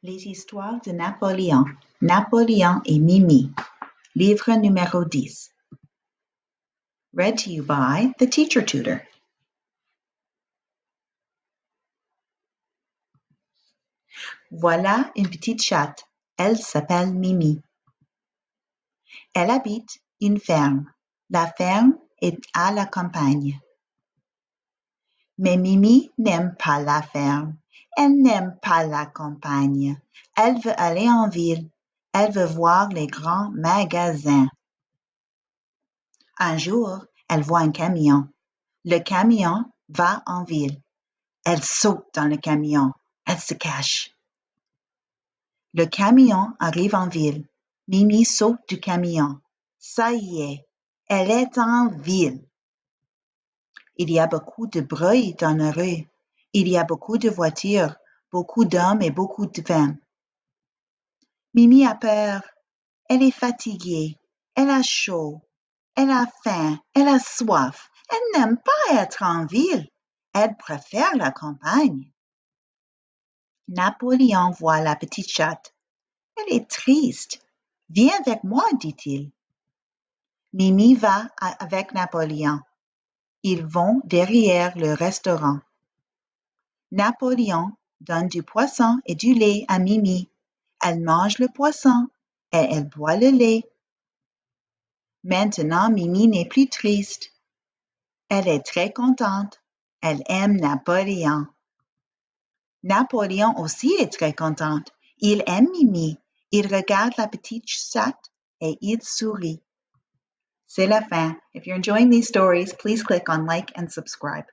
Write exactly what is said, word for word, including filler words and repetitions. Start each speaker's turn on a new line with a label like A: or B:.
A: Les histoires de Napoléon, Napoléon et Mimi, livre numéro dix. Read to you by the teacher tutor. Voilà une petite chatte. Elle s'appelle Mimi. Elle habite une ferme. La ferme est à la campagne. Mais Mimi n'aime pas la ferme. Elle n'aime pas la campagne. Elle veut aller en ville. Elle veut voir les grands magasins. Un jour, elle voit un camion. Le camion va en ville. Elle saute dans le camion. Elle se cache. Le camion arrive en ville. Mimi saute du camion. Ça y est, elle est en ville. Il y a beaucoup de bruit dans la rue. Il y a beaucoup de voitures, beaucoup d'hommes et beaucoup de femmes. Mimi a peur. Elle est fatiguée. Elle a chaud. Elle a faim. Elle a soif. Elle n'aime pas être en ville. Elle préfère la campagne. Napoléon voit la petite chatte. Elle est triste. Viens avec moi, dit-il. Mimi va avec Napoléon. Ils vont derrière le restaurant. Napoléon donne du poisson et du lait à Mimi. Elle mange le poisson et elle boit le lait. Maintenant, Mimi n'est plus triste. Elle est très contente. Elle aime Napoléon. Napoléon aussi est très content. Il aime Mimi. Il regarde la petite chatte et il sourit. C'est la fin. If you're enjoying these stories, please click on like and subscribe.